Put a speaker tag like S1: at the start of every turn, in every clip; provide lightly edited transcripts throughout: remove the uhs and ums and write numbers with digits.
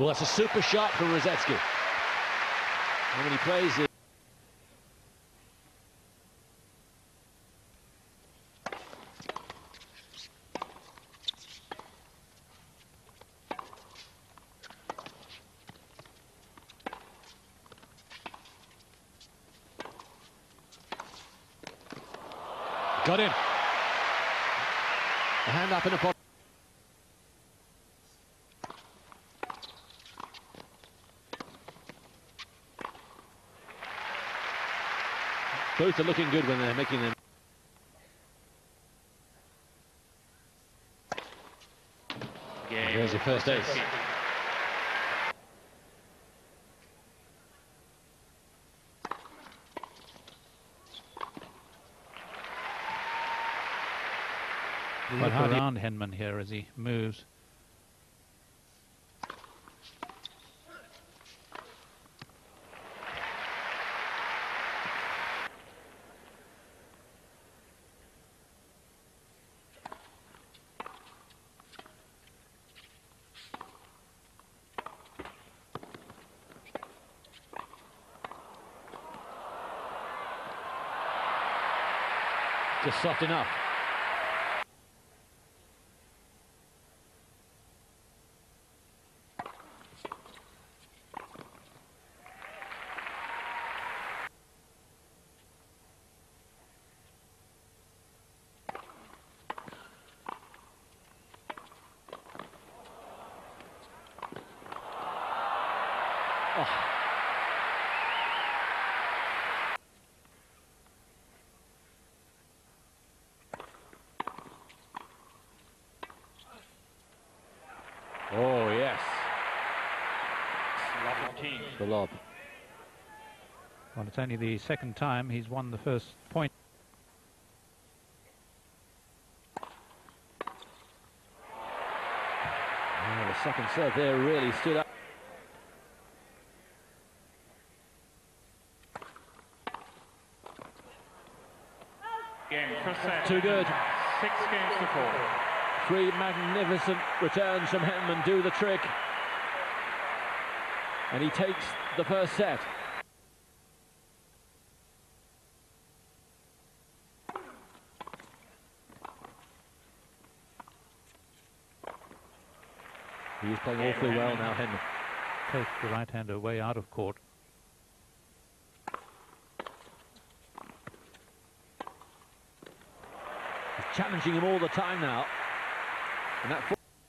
S1: Well, that's a super shot from Rosetsky. And when he plays it... Got him. A hand up in a pot. Both are looking good when they're making them. There's your first ace.
S2: Look around Henman here as he moves.
S1: Just soft enough. Oh. Oh, yes. The lob.
S2: Well, it's only the second time he's won the first point.
S1: Oh, the second serve there really stood up.
S3: Game first set.
S1: Too good.
S3: 6 games to 4.
S1: 3 magnificent returns from Henman do the trick. And he takes the first set. He is playing awfully well now, Henman.
S2: Take the right-hander way out of court.
S1: He's challenging him all the time now. And that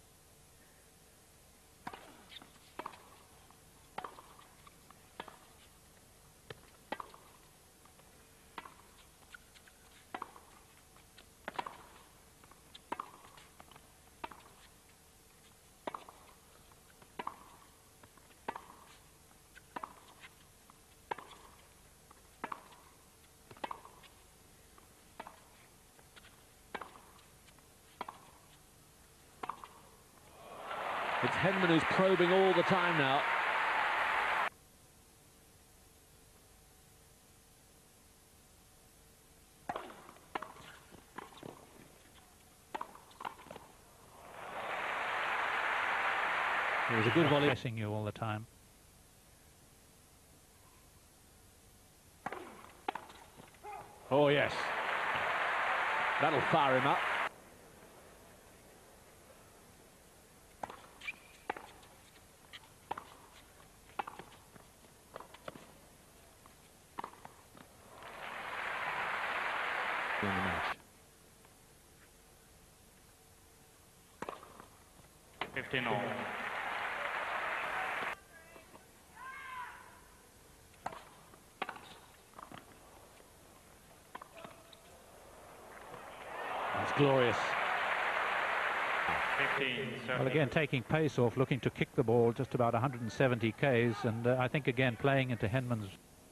S1: it's Henman who's probing all the time now. It was a good volley.
S2: Pressing you all the time.
S1: Oh, yes. That'll fire him up. In the match.
S3: 15 all.
S1: That's glorious.
S3: 15.
S2: Well, again, taking pace off, looking to kick the ball just about 170 Ks, and I think again playing into Henman's.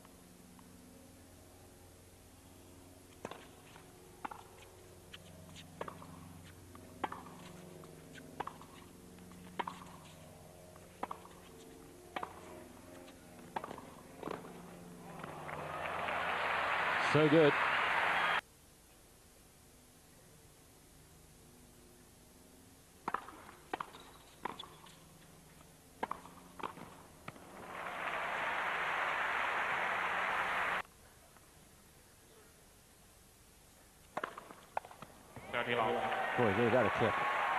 S1: So good.
S3: 20 love.
S1: Boy, gave that a clip.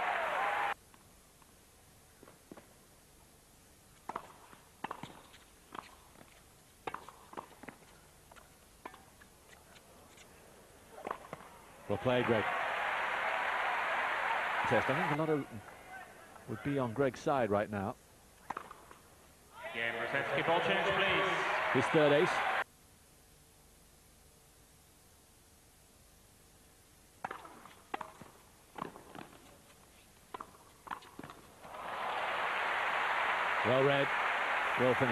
S1: Well played, Greg. Test. I think a lot of would be on Greg's side right now.
S3: Game, Rosetsky, ball change, please.
S1: His third ace. Well read, well finished.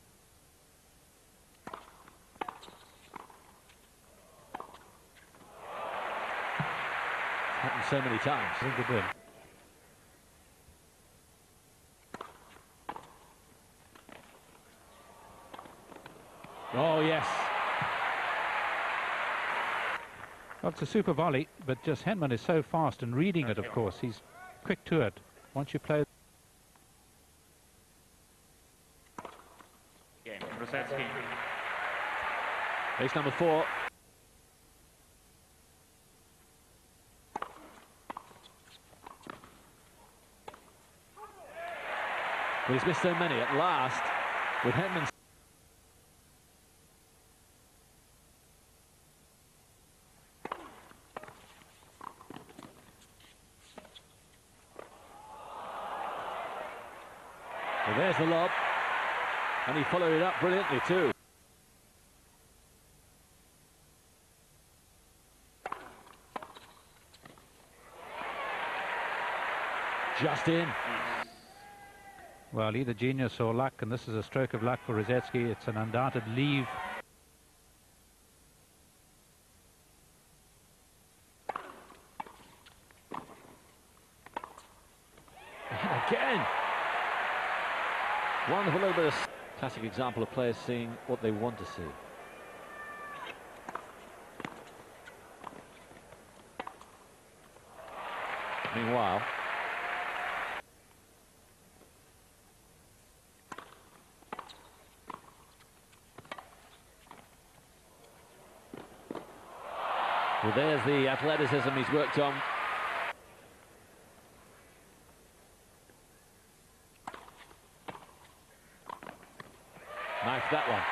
S1: Happened so many times.
S2: I think it did.
S1: Oh, yes.
S2: Well, it's a super volley, but just Henman is so fast and reading it, of course. He's quick to it. Once you play...
S3: Game, Rosetsky.
S1: Ace number 4. But he's missed so many at last with Henman. Well, there's the lob, and he followed it up brilliantly too. Just in.
S2: Well, either genius or luck, and this is a stroke of luck for Rosetsky. It's an undoubted leave.
S1: Again. Wonderful little bit of classic example of players seeing what they want to see. Meanwhile, well, there's the athleticism he's worked on. Nice that one.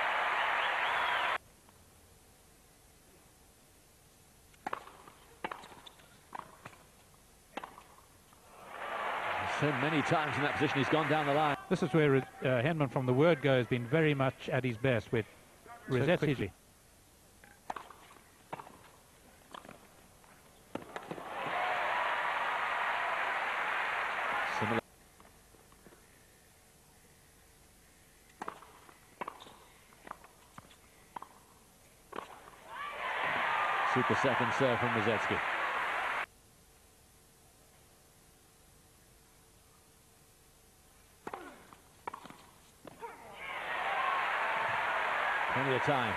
S1: So many times in that position he's gone down the line.
S2: This is where Henman from the word go has been very much at his best with Rosetsky.
S1: Similar. Super second serve from Rosetsky. Plenty of time.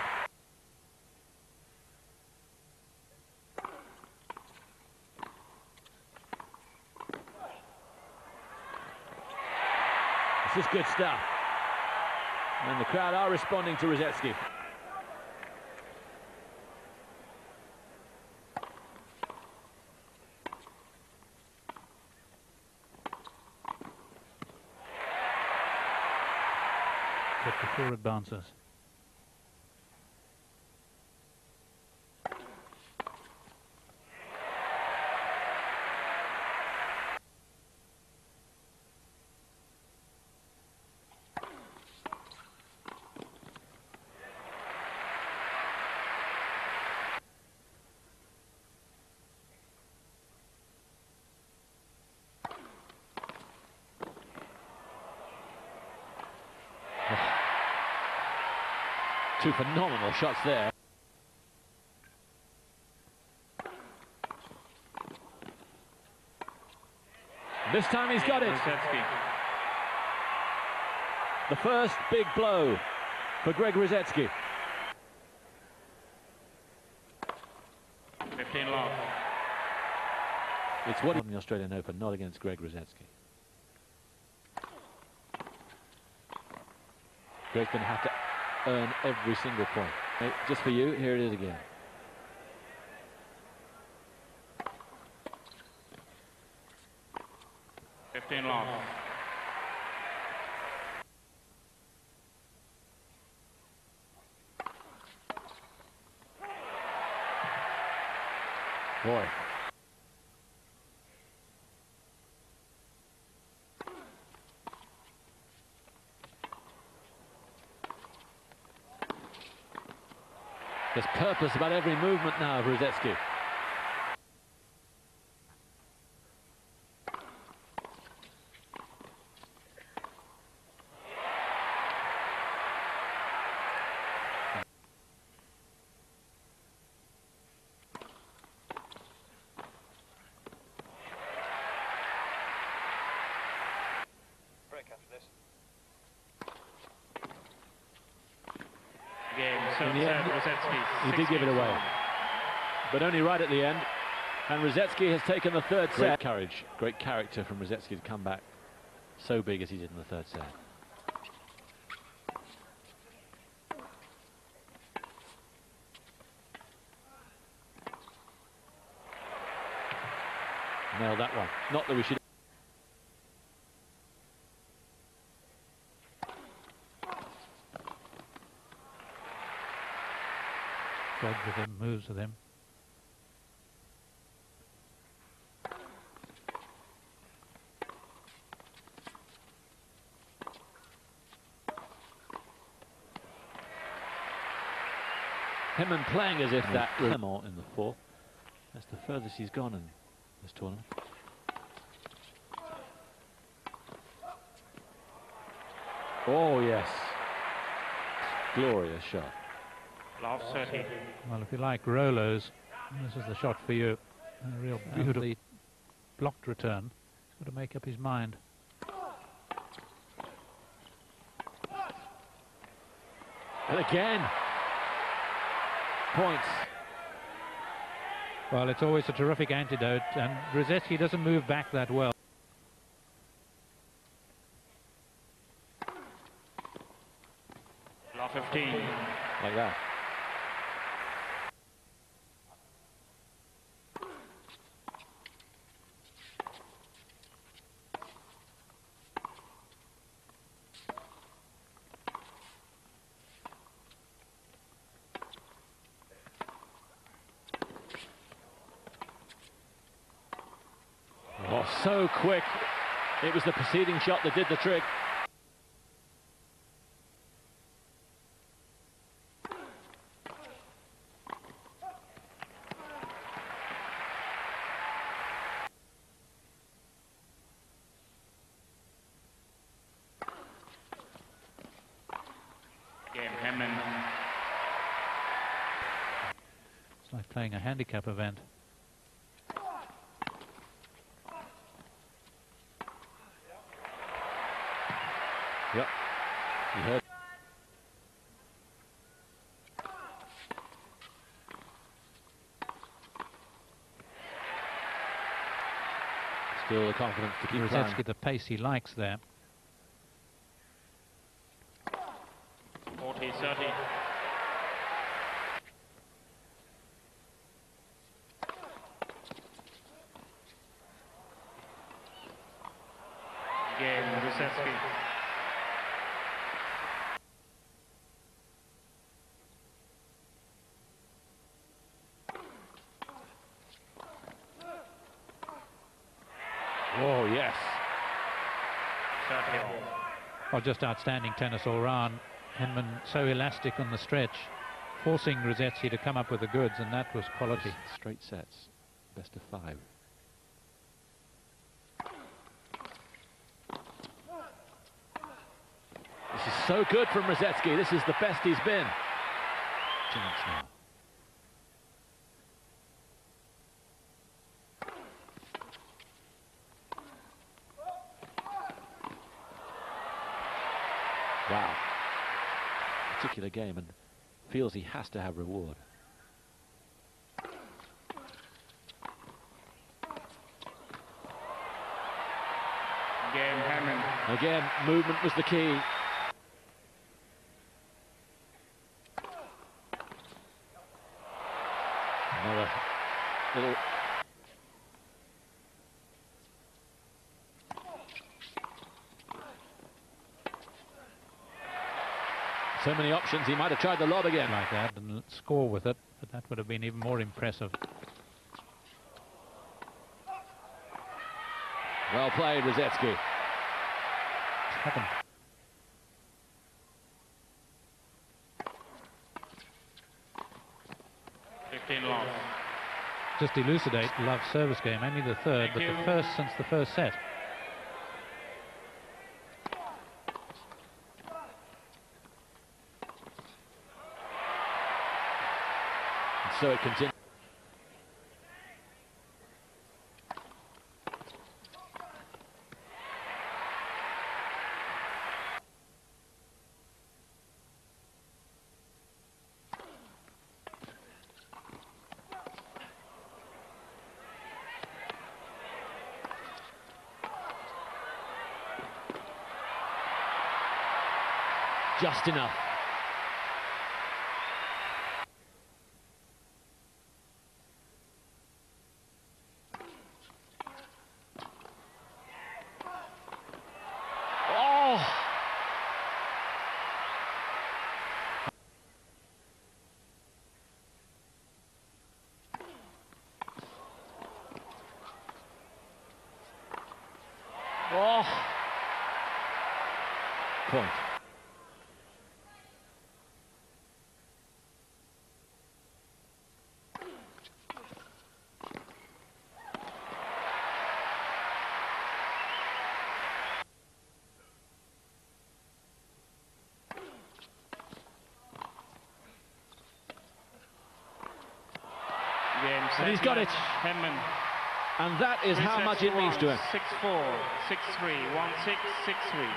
S1: This is good stuff. And the crowd are responding to Rosetsky.
S2: Before it bounces.
S1: Two phenomenal shots there. This time he's got it.
S3: Rosetsky.
S1: The first big blow for Greg Rosetsky.
S3: 15 love.
S1: It's what in the Australian Open, not against Greg Rosetsky. Greg's going to have to earn every single point. Just for you, here it is again.
S3: 15 love.
S1: Boy. There's purpose about every movement now of Rosetsky.
S3: Game, so
S1: In the end,
S3: Rosetsky.
S1: He did give it away, but only right at the end. And Rosetsky has taken the third set. Great courage, great character from Rosetsky to come back so big as he did in the third set. Nailed that one. Not that we should.
S2: Jogs with him, moves with him.
S1: Hinman playing as if that Clement in the fourth. That's the furthest he's gone in this tournament. Oh yes, glorious shot.
S3: Love 30.
S2: Well, if you like Rolos, this is the shot for you. A real beautifully blocked return. He's got to make up his mind.
S1: And again, points.
S2: Well, it's always a terrific antidote, and Rosetsky doesn't move back that well.
S3: Love 15.
S1: Like that. Oh, so quick. It was the preceding shot that did the trick.
S3: Game, Hinman.
S2: It's like playing a handicap event.
S1: Yep. You heard. Still the confidence to keep
S2: Rosetsky,
S1: playing.
S2: the pace he likes there.
S3: 40, 30. Game, Rosetsky.
S1: Oh, yes.
S3: 30 all.
S2: Well, just outstanding tennis all round. Hinman so elastic on the stretch, forcing Rosetsky to come up with the goods, and that was quality.
S1: Straight sets, best of 5. This is so good from Rosetsky. This is the best he's been. Chance now. Wow. Particular game, and feels he has to have reward.
S3: Game, Hammond.
S1: Again, movement was the key. Another little So many options, he might have tried the lob again.
S2: Like that and score with it, but that would have been even more impressive.
S1: Well played, Rosetsky.
S2: 7.
S3: Loss.
S2: Just elucidate Love's service game, only the third, but the first since the first set.
S1: And so it continues. Just enough. Oh! Oh! Point. And he's got it.
S3: Henman.
S1: And that is how much it means to him.
S3: 6-4, 6-3, 1-6, 6-3.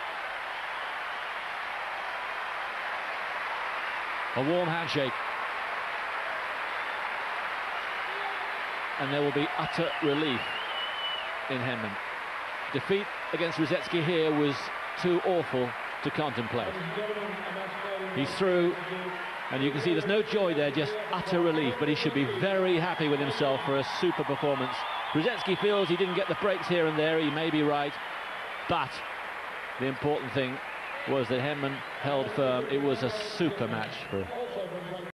S1: A warm handshake. And there will be utter relief in Henman. Defeat against Rosetsky here was too awful to contemplate. He's through, and you can see there's no joy there, just utter relief, but he should be very happy with himself for a super performance. Rosetsky feels he didn't get the breaks here and there, he may be right, but the important thing was that Henman held firm. It was a super match for